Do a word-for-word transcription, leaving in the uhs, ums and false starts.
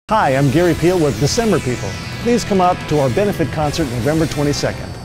Hi, I'm Gary Peel with December People. Please come out to our benefit concert November twenty-second.